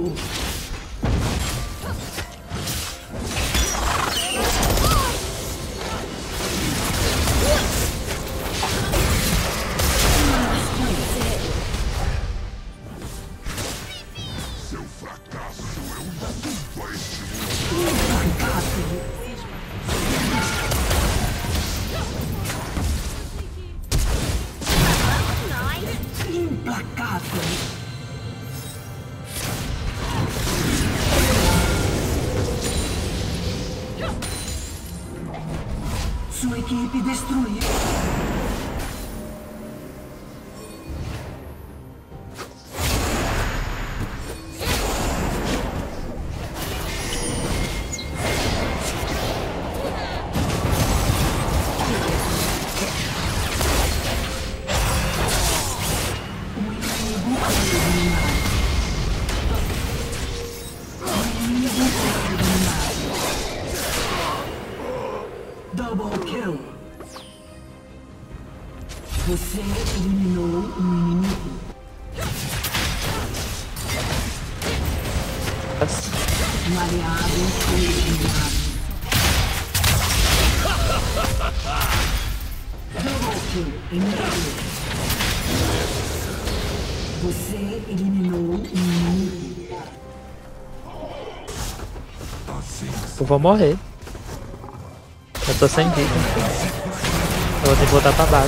eliminou. Seu fracasso é uma culpa a este Implacável. Sua equipe destruiu. Double kill. Você eliminou um inimigo. Um aliado foi eliminado. Double kill inimigo. Você eliminou um inimigo. Eu vou morrer. Eu tô sem vida. Eu vou ter que voltar pra base.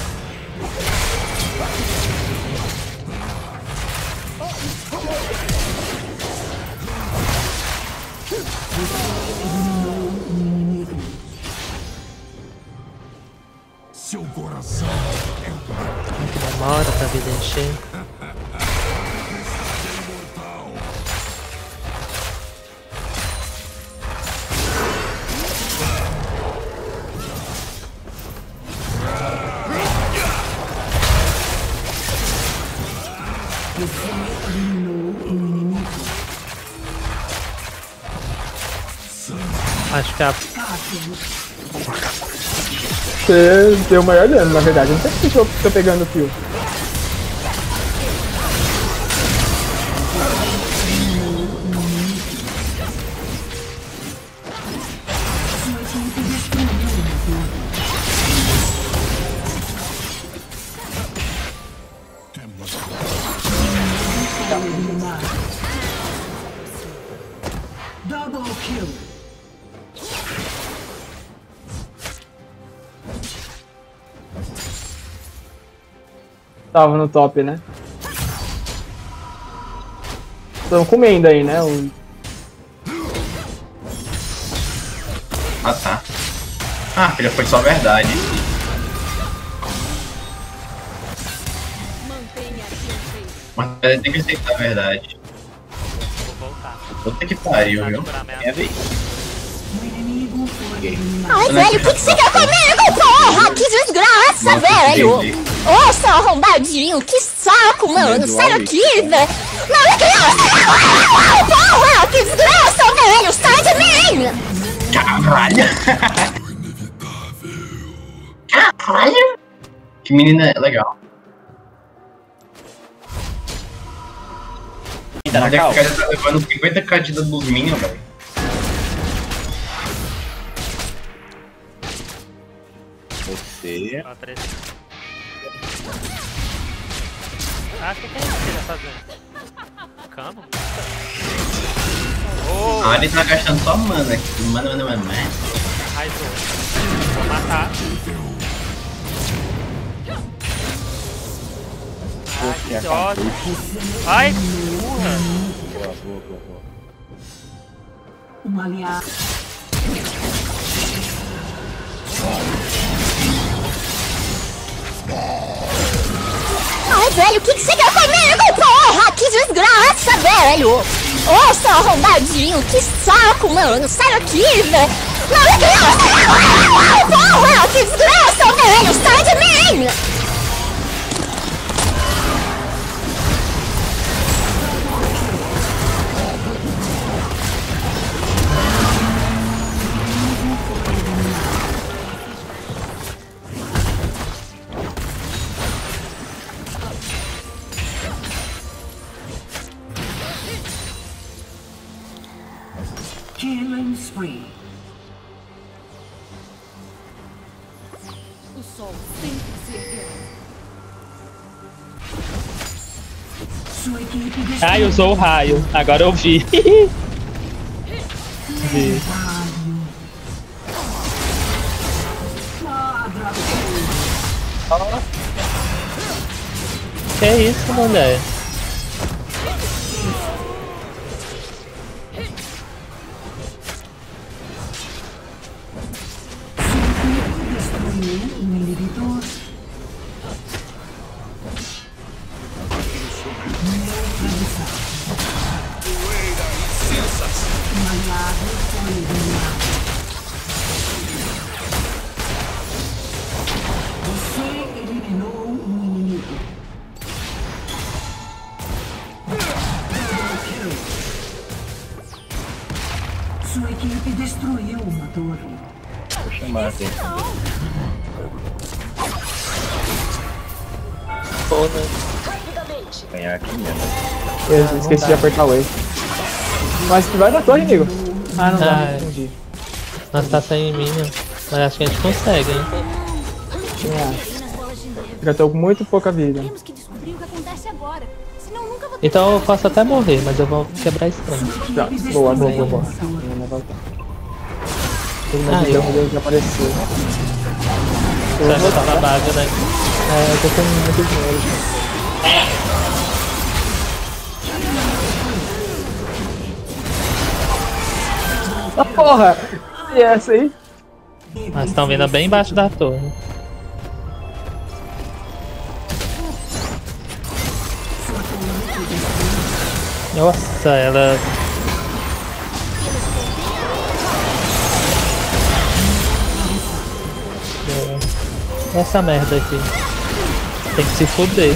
Seu coração é um Que demora pra vida encher. mortal. Você eliminou um inimigo. Acho que a... Você deu o maior dano, na verdade. Não sei se eu tô pegando o fio. Double kill. Tava no top, né? Estão comendo aí, né? Ah, tá. Ah, já foi só verdade. Mas tem que aceitar a verdade. Vou voltar. Puta que pariu, viu? Curar minha- É vez. O inimigo foi eliminado. Ai, velho, o que você quer comigo, porra? Que desgraça, Nossa, velho! entendi. Ô, seu arrombadinho, que saco, mano! Sai daqui, velho! Não, que porra! Que desgraça, velho! Sai de mim! Caralho! Caralho! Que menina legal. Olha que o cara tá levando 50k de dano dos minions, velho. Você. Ó, 13. Ah, o que é isso que ele tá fazendo? Camo? Oh, Ah, ele tá gastando só mana aqui. Mana. raizou. Vou matar. Ai, que ódio. Ai, burra. Boa. Um aliado. Ai, velho, o que você quer comigo, porra? Que desgraça, velho! Ô, seu arrombadinho, que saco, mano! Sai daqui, velho! Não, que porra! Que desgraça, velho! Sai de mim! Killing spree. O sol sempre se ergueu. Sua equipe destruiu. Ai, usou o raio. Agora eu vi. Vi. Quadra Que isso, mulher? destruiu um inibidor. Um aliado foi eliminado. Você eliminou um inimigo. Double kill. Sua equipe destruiu uma torre. Vou chamar aqui. Foda. Ganhar aqui mesmo. Eu esqueci de apertar o E. Mas vai na torre, amigo. Ah, não dá. Entendi. Nós tá sem mina. Mas acho que a gente consegue, hein? Já tô com muito pouca vida. Temos que descobrir o que acontece agora. Senão nunca vou ter. Então eu posso até morrer, mas eu vou quebrar esse trem. Já, boa, boa, boa, boa. Não vai voltar. Todo mundo deu um Deus que apareceu. Você vai voltar na base, né? É, eu tô com muito dinheiro. Ah, porra! E essa aí? Mas estão vindo bem embaixo da torre. Nossa, ela... Essa merda aqui. Tem que se fuder.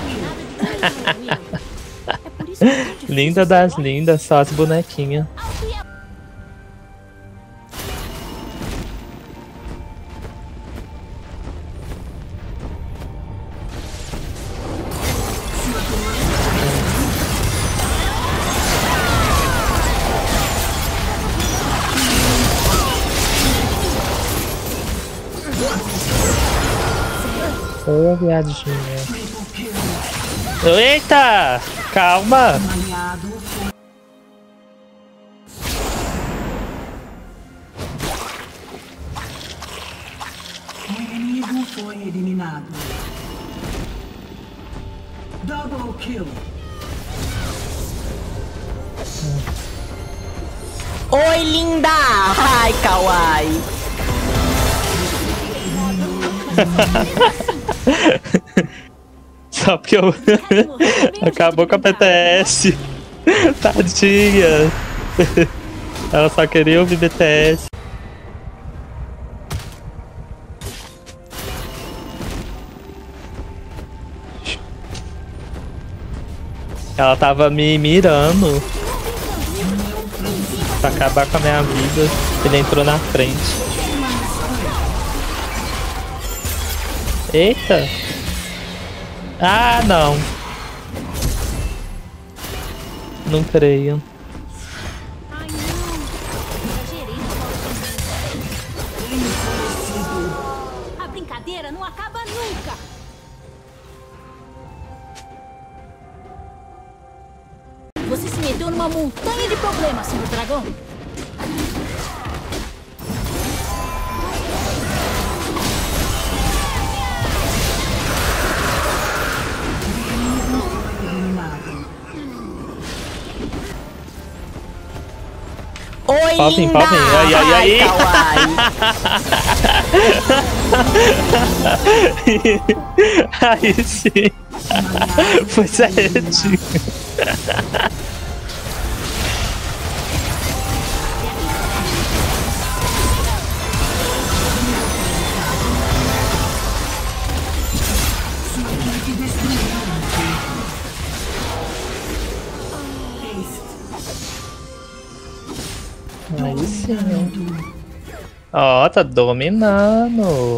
Linda das lindas, só as bonequinhas. Ô, viadinha. Eita! Calma! Aliado foi. O inimigo foi eliminado. Double kill. Oi, linda! Ai, kawaii! Só porque eu... Acabou com a PTS. Tadinha. Ela só queria ouvir BTS. Ela tava me mirando pra acabar com a minha vida. Ele entrou na frente. Eita! Ah, não! Não creio. Ai, não. Exagerei. A brincadeira não acaba nunca. Você se meteu numa montanha de problemas, senhor dragão. Oi, Palpem, linda! palpem. Ai, ai, ai. Kawaii! Aí sim. Foi certinho. Aí sim. Ó, tá dominando.